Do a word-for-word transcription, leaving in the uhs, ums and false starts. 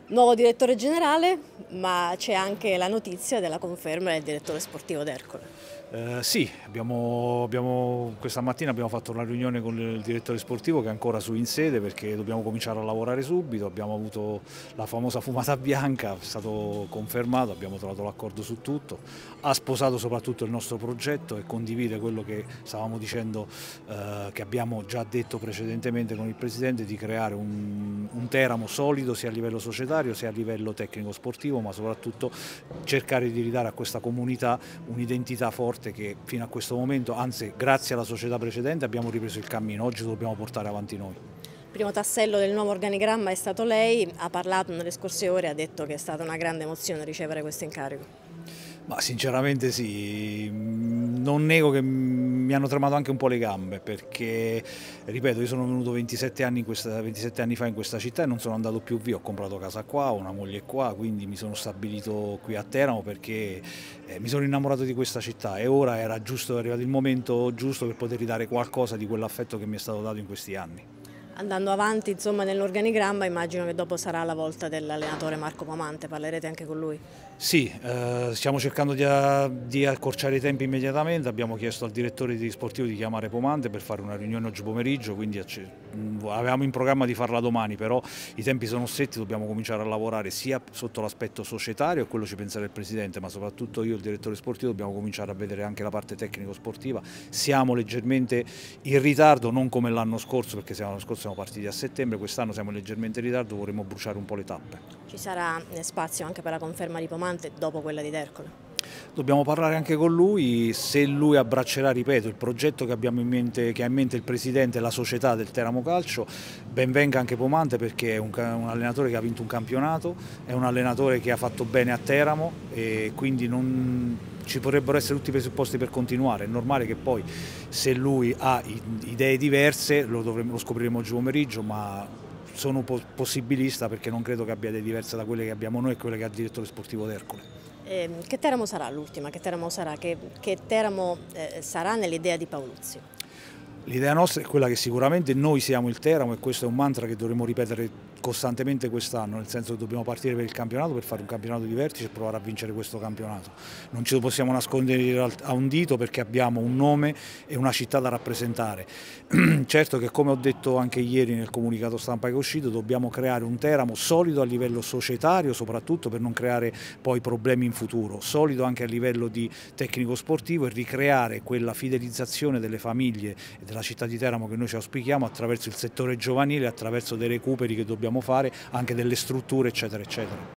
Nuovo direttore generale, ma c'è anche la notizia della conferma del direttore sportivo d'Ercole. Eh, sì, abbiamo, abbiamo, questa mattina abbiamo fatto una riunione con il direttore sportivo che è ancora su in sede perché dobbiamo cominciare a lavorare subito, abbiamo avuto la famosa fumata bianca, è stato confermato, abbiamo trovato l'accordo su tutto, ha sposato soprattutto il nostro progetto e condivide quello che stavamo dicendo, eh, che abbiamo già detto precedentemente con il Presidente, di creare un, un Teramo solido sia a livello societario sia a livello tecnico sportivo, ma soprattutto cercare di ridare a questa comunità un'identità forte che fino a questo momento, anzi grazie alla società precedente, abbiamo ripreso il cammino, oggi lo dobbiamo portare avanti noi. Il primo tassello del nuovo organigramma è stato lei, ha parlato nelle scorse ore, ha detto che è stata una grande emozione ricevere questo incarico. Ma sinceramente sì, non nego che mi hanno tremato anche un po' le gambe perché, ripeto, io sono venuto ventisette anni, in questa, ventisette anni fa in questa città e non sono andato più via, ho comprato casa qua, ho una moglie qua, quindi mi sono stabilito qui a Teramo perché eh, mi sono innamorato di questa città e ora era giusto, è arrivato il momento giusto per poter ridare qualcosa di quell'affetto che mi è stato dato in questi anni. Andando avanti insomma, nell'organigramma, immagino che dopo sarà la volta dell'allenatore Marco Pomante, parlerete anche con lui? Sì, eh, stiamo cercando di, di accorciare i tempi immediatamente, abbiamo chiesto al direttore di sportivo di chiamare Pomante per fare una riunione oggi pomeriggio, quindi avevamo in programma di farla domani, però i tempi sono stretti, dobbiamo cominciare a lavorare sia sotto l'aspetto societario, e quello ci penserà il Presidente, ma soprattutto io, il direttore sportivo, dobbiamo cominciare a vedere anche la parte tecnico-sportiva. Siamo leggermente in ritardo, non come l'anno scorso, perché l'anno scorso siamo partiti a settembre, quest'anno siamo leggermente in ritardo, vorremmo bruciare un po' le tappe. Ci sarà spazio anche per la conferma di Pomante dopo quella di D'Ercole? Dobbiamo parlare anche con lui, se lui abbraccerà, ripeto, il progetto che, abbiamo in mente, che ha in mente il Presidente e la società del Teramo Calcio, ben venga anche Pomante perché è un, un allenatore che ha vinto un campionato, è un allenatore che ha fatto bene a Teramo e quindi non, ci potrebbero essere tutti i presupposti per continuare. È normale che poi se lui ha idee diverse lo, dovremo, lo scopriremo oggi pomeriggio, ma sono possibilista perché non credo che abbia idee diverse da quelle che abbiamo noi e quelle che ha il direttore sportivo d'Ercole. Eh, che Teramo sarà l'ultima? Che Teramo sarà, che, che Teramo eh, sarà nell'idea di Paoluzzi? L'idea nostra è quella che sicuramente noi siamo il Teramo e questo è un mantra che dovremo ripetere costantemente quest'anno, nel senso che dobbiamo partire per il campionato, per fare un campionato di vertice e provare a vincere questo campionato. Non ci possiamo nascondere a un dito perché abbiamo un nome e una città da rappresentare. Certo che, come ho detto anche ieri nel comunicato stampa che è uscito, dobbiamo creare un Teramo solido a livello societario, soprattutto per non creare poi problemi in futuro, solido anche a livello di tecnico sportivo e ricreare quella fidelizzazione delle famiglie e della città di Teramo che noi ci auspichiamo attraverso il settore giovanile, attraverso dei recuperi che dobbiamo fare, anche delle strutture eccetera eccetera.